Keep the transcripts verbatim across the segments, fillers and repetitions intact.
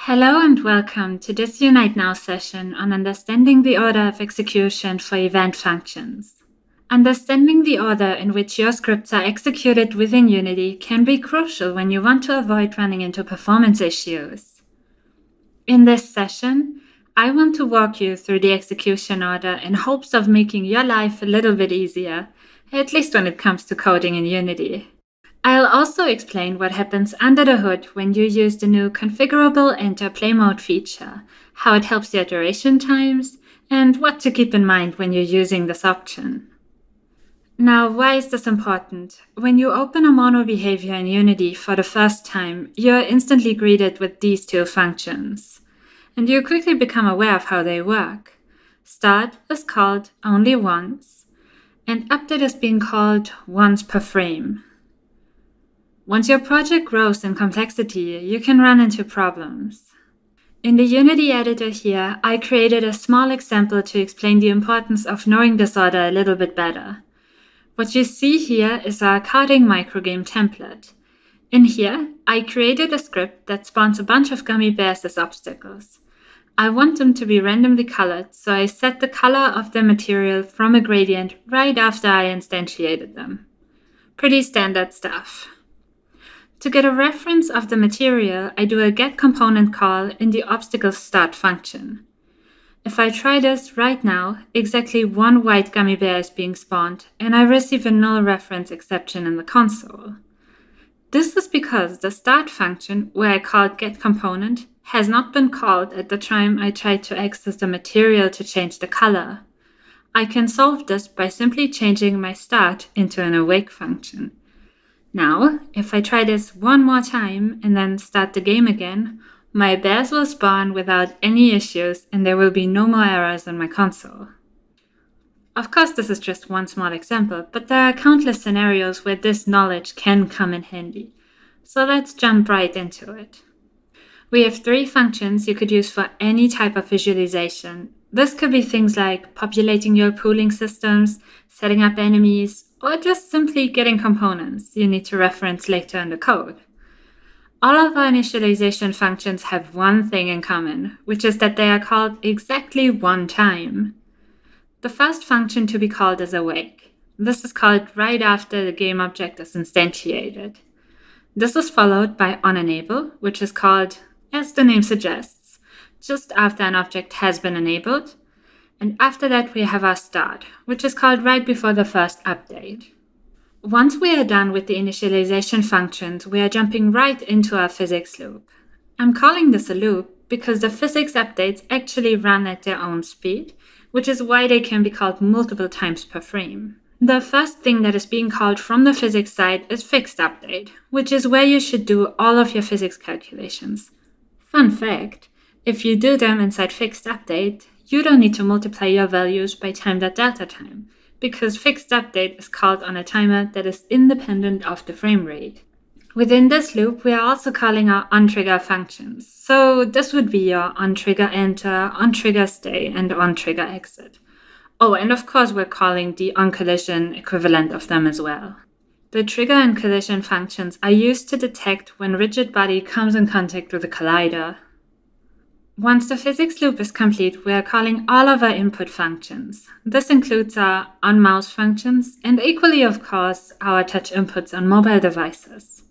Hello and welcome to this Unite Now session on understanding the order of execution for event functions. Understanding the order in which your scripts are executed within Unity can be crucial when you want to avoid running into performance issues. In this session, I want to walk you through the execution order in hopes of making your life a little bit easier, at least when it comes to coding in Unity. I'll also explain what happens under the hood when you use the new Configurable Enter Play Mode feature, how it helps your duration times, and what to keep in mind when you're using this option. Now, why is this important? When you open a mono behavior in Unity for the first time, you're instantly greeted with these two functions, and you quickly become aware of how they work. Start is called only once, and update is being called once per frame. Once your project grows in complexity, you can run into problems. In the Unity editor here, I created a small example to explain the importance of knowing this order a little bit better. What you see here is our coding microgame template. In here, I created a script that spawns a bunch of gummy bears as obstacles. I want them to be randomly colored, so I set the color of the material from a gradient right after I instantiated them. Pretty standard stuff. To get a reference of the material, I do a getComponent call in the obstacle start function. If I try this right now, exactly one white gummy bear is being spawned, and I receive a null reference exception in the console. This is because the start function, where I called getComponent, has not been called at the time I tried to access the material to change the color. I can solve this by simply changing my start into an awake function. Now, if I try this one more time and then start the game again, my bears will spawn without any issues and there will be no more errors in my console. Of course, this is just one small example, but there are countless scenarios where this knowledge can come in handy. So let's jump right into it. We have three functions you could use for any type of visualization. This could be things like populating your pooling systems, setting up enemies, or just simply getting components you need to reference later in the code. All of our initialization functions have one thing in common, which is that they are called exactly one time. The first function to be called is awake. This is called right after the game object is instantiated. This is followed by onEnable, which is called, as the name suggests, just after an object has been enabled. And after that, we have our start, which is called right before the first update. Once we are done with the initialization functions, we are jumping right into our physics loop. I'm calling this a loop because the physics updates actually run at their own speed, which is why they can be called multiple times per frame. The first thing that is being called from the physics side is fixed update, which is where you should do all of your physics calculations. Fun fact, if you do them inside fixed update, you don't need to multiply your values by time.delta time, because fixed update is called on a timer that is independent of the frame rate. Within this loop, we are also calling our onTrigger functions. So this would be your onTriggerEnter, onTriggerStay, and onTriggerExit. Oh, and of course we're calling the onCollision equivalent of them as well. The trigger and collision functions are used to detect when rigid body comes in contact with a collider. Once the physics loop is complete, we are calling all of our input functions. This includes our onMouse functions and equally, of course, our touch inputs on mobile devices.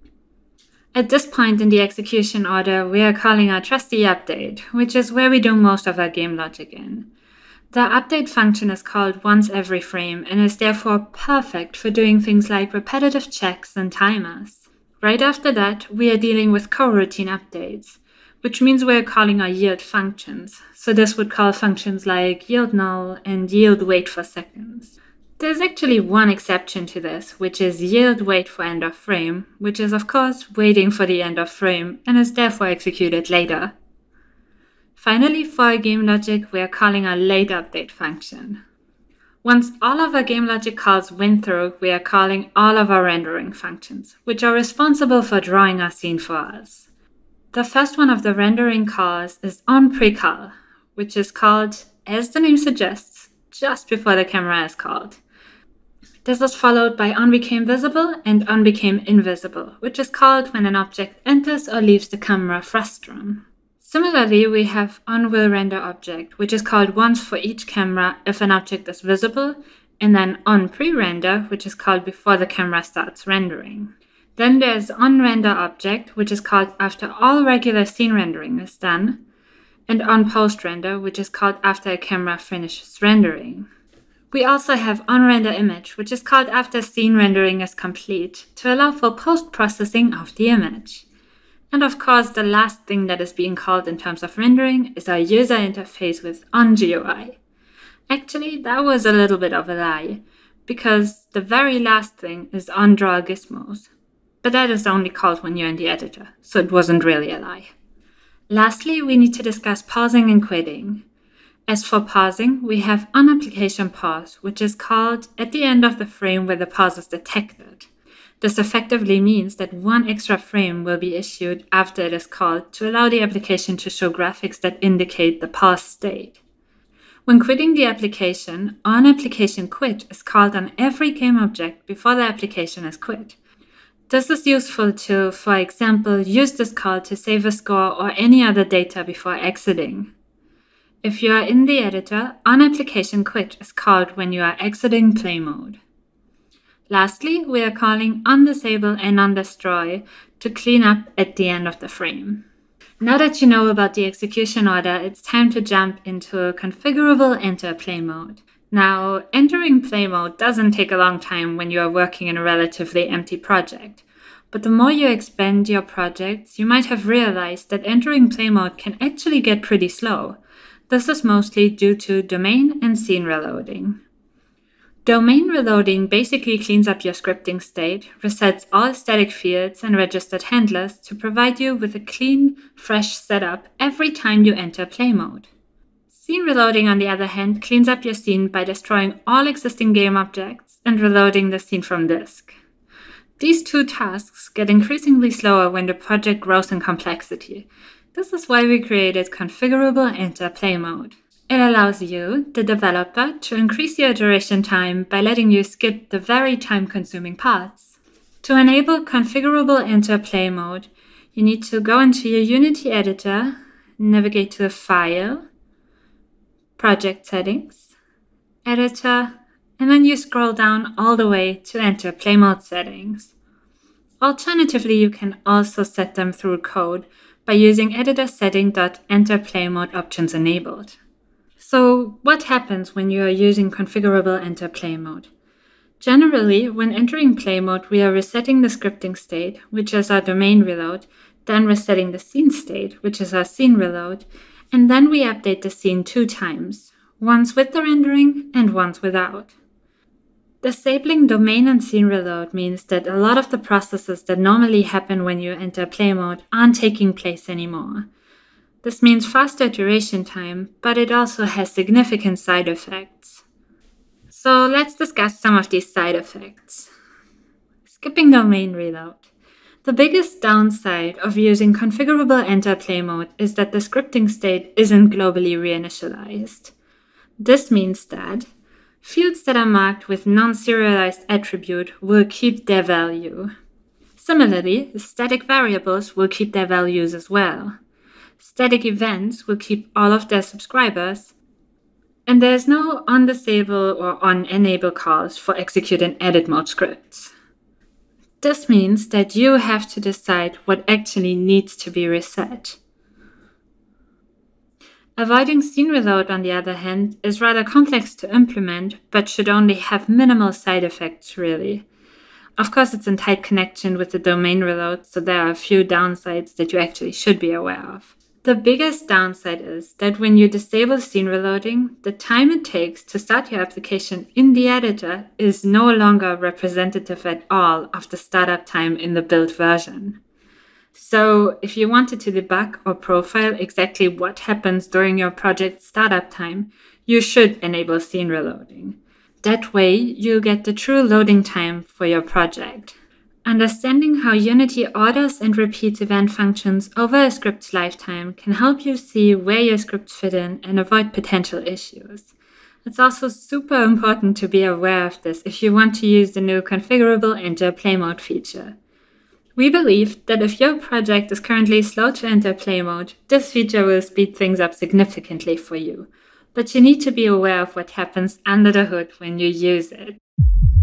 At this point in the execution order, we are calling our trusty update, which is where we do most of our game logic in. The update function is called once every frame and is therefore perfect for doing things like repetitive checks and timers. Right after that, we are dealing with coroutine updates, which means we're calling our yield functions. So this would call functions like yield null and yield wait for seconds. There's actually one exception to this, which is yield wait for end of frame, which is of course waiting for the end of frame and is therefore executed later. Finally, for our game logic, we are calling our late update function. Once all of our game logic calls went through, we are calling all of our rendering functions, which are responsible for drawing our scene for us. The first one of the rendering calls is onPrecall, which is called, as the name suggests, just before the camera is called. This is followed by onBecameVisible and onBecameInvisible, which is called when an object enters or leaves the camera frustum. Similarly, we have onWillRenderObject, which is called once for each camera if an object is visible, and then onPreRender, which is called before the camera starts rendering. Then there's onRenderObject, which is called after all regular scene rendering is done, and onPostRender, which is called after a camera finishes rendering. We also have onRenderImage, which is called after scene rendering is complete, to allow for post-processing of the image. And of course, the last thing that is being called in terms of rendering is our user interface with onGUI. Actually, that was a little bit of a lie, because the very last thing is onDrawGizmos. But that is only called when you're in the editor, so it wasn't really a lie. Lastly, we need to discuss pausing and quitting. As for pausing, we have onApplicationPause, which is called at the end of the frame where the pause is detected. This effectively means that one extra frame will be issued after it is called to allow the application to show graphics that indicate the pause state. When quitting the application, onApplicationQuit is called on every game object before the application is quit. This is useful to, for example, use this call to save a score or any other data before exiting. If you are in the editor, onApplicationQuit is called when you are exiting play mode. Lastly, we are calling onDisable and onDestroy to clean up at the end of the frame. Now that you know about the execution order, it's time to jump into Configurable Enter Play Mode. Now, entering play mode doesn't take a long time when you are working in a relatively empty project. But the more you expand your projects, you might have realized that entering play mode can actually get pretty slow. This is mostly due to domain and scene reloading. Domain reloading basically cleans up your scripting state, resets all static fields and registered handlers to provide you with a clean, fresh setup every time you enter play mode. Scene reloading, on the other hand, cleans up your scene by destroying all existing game objects and reloading the scene from disk. These two tasks get increasingly slower when the project grows in complexity. This is why we created Configurable Enter Play Mode. It allows you, the developer, to increase your iteration time by letting you skip the very time-consuming parts. To enable Configurable Enter Play Mode, you need to go into your Unity editor, navigate to File, Project Settings, Editor, and then you scroll down all the way to Enter Play Mode Settings. Alternatively, you can also set them through code by using editor setting.enterPlayMode options enabled. So what happens when you are using Configurable Enter Play Mode? Generally, when entering play mode, we are resetting the scripting state, which is our domain reload, then resetting the scene state, which is our scene reload, and then we update the scene two times, once with the rendering and once without. Disabling domain and scene reload means that a lot of the processes that normally happen when you enter play mode aren't taking place anymore. This means faster iteration time, but it also has significant side effects. So let's discuss some of these side effects. Skipping domain reload. The biggest downside of using Configurable Enter Play Mode is that the scripting state isn't globally reinitialized. This means that fields that are marked with non-serialized attribute will keep their value. Similarly, static variables will keep their values as well. Static events will keep all of their subscribers, and there's no onDisable or onEnable calls for execute in edit mode scripts. This means that you have to decide what actually needs to be reset. Avoiding scene reload, on the other hand, is rather complex to implement, but should only have minimal side effects, really. Of course, it's in tight connection with the domain reload, so there are a few downsides that you actually should be aware of. The biggest downside is that when you disable scene reloading, the time it takes to start your application in the editor is no longer representative at all of the startup time in the build version. So if you wanted to debug or profile exactly what happens during your project's startup time, you should enable scene reloading. That way, you get the true loading time for your project. Understanding how Unity orders and repeats event functions over a script's lifetime can help you see where your scripts fit in and avoid potential issues. It's also super important to be aware of this if you want to use the new Configurable Enter Play Mode feature. We believe that if your project is currently slow to enter play mode, this feature will speed things up significantly for you. But you need to be aware of what happens under the hood when you use it.